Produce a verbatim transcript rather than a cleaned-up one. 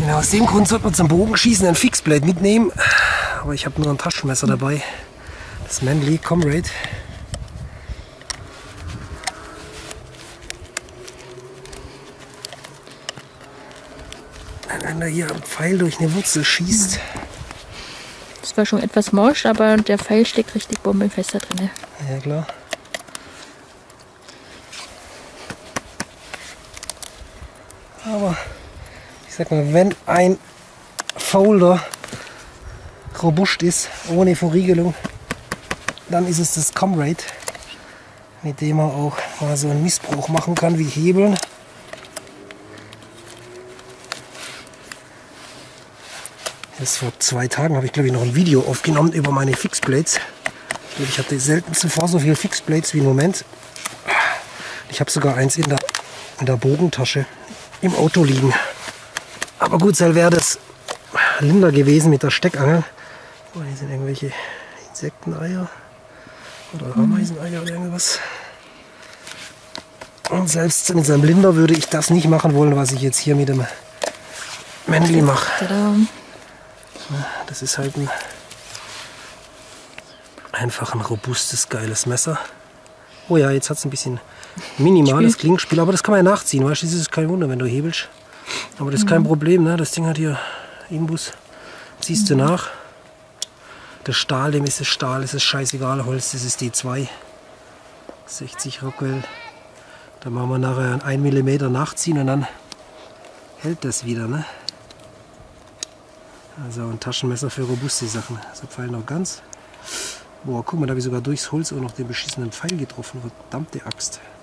Genau, aus dem Grund sollte man zum Bogenschießen ein Fixblade mitnehmen. Aber ich habe nur ein Taschenmesser dabei. Das Manley Comrade. Wenn da hier ein Pfeil durch eine Wurzel schießt. Das war schon etwas morsch, aber der Pfeil steckt richtig bombenfest da drin. Ja, klar. Aber ich sag mal, wenn ein Folder robust ist, ohne Verriegelung, dann ist es das Comrade, mit dem man auch mal so einen Missbrauch machen kann wie Hebeln. Das vor zwei Tagen habe ich glaube ich noch ein Video aufgenommen über meine Fixblades. Ich glaube, ich hatte selten zuvor so viele Fixblades wie im Moment. Ich habe sogar eins in der, in der Bogentasche im Auto liegen. Aber gut, soll wäre das Linder gewesen mit der Steckangel. Oh, hier sind irgendwelche Insekteneier oder Ameiseneier oder irgendwas. Und selbst mit seinem Blinder würde ich das nicht machen wollen, was ich jetzt hier mit dem Manley mache. Das ist halt ein, einfach ein robustes, geiles Messer. Oh ja, jetzt hat es ein bisschen minimales Klingenspiel, aber das kann man ja nachziehen. Weißt du, das ist kein Wunder, wenn du hebelst. Aber das ist kein Problem, ne? Das Ding hat hier Inbus. Ziehst du nach. Der Stahl, dem ist es Stahl, es ist scheißegal. Holz, das ist D zwei. sechzig Rockwell. Da machen wir nachher einen Millimeter nachziehen und dann hält das wieder, ne? Also ein Taschenmesser für robuste Sachen. So Pfeil noch ganz. Boah, guck mal, da habe ich sogar durchs Holz auch noch den beschissenen Pfeil getroffen. Verdammte Axt.